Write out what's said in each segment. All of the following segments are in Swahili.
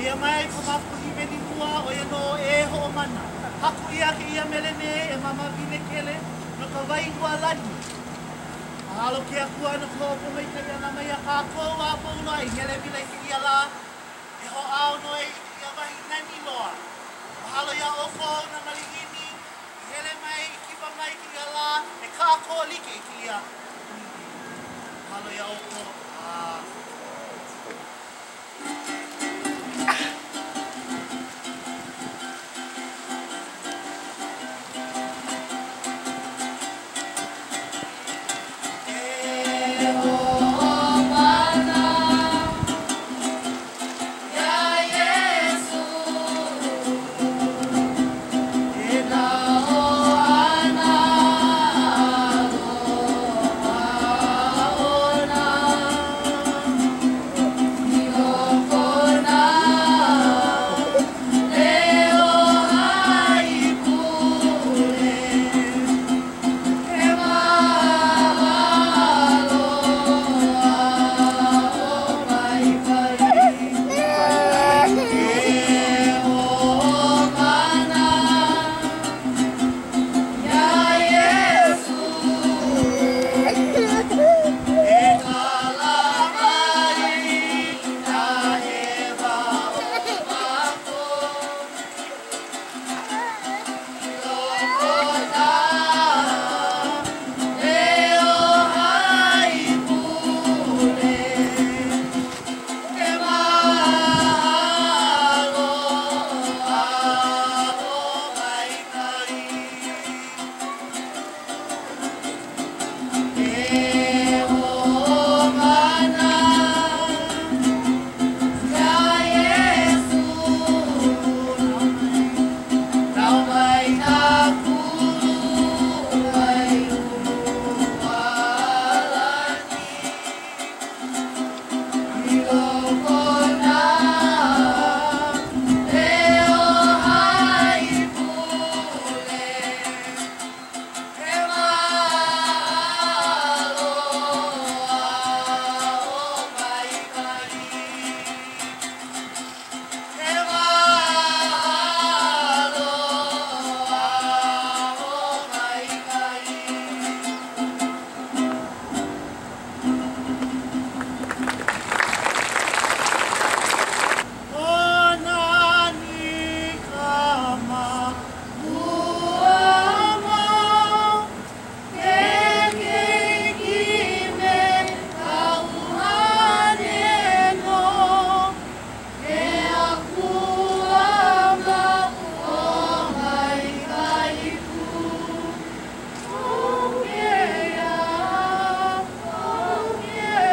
ia mai ko mapu I meni mua o ia no e ho mana. Haku ia ke ia melene e mama vine kele no ka vai kua lani. Mahalo ke aku ana ko po mai te ana mai a kako a po lai ngele vile ke ia la e ho ao no e ia vai nani loa. Mahalo ia ofo na malihini hele mai kipa mai ke ia la e kako like ke ia. Mahalo ia ofo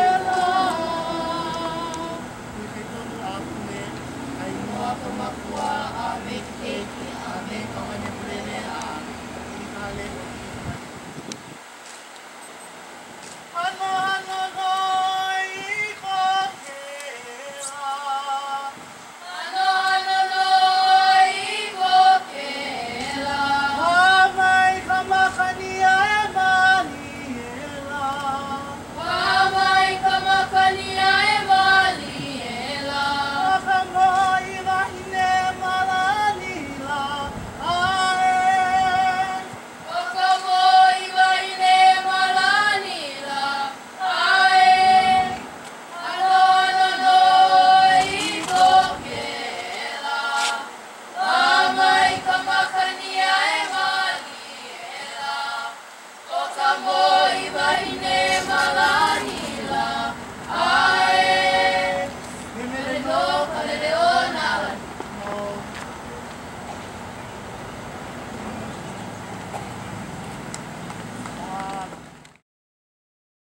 Pamakuan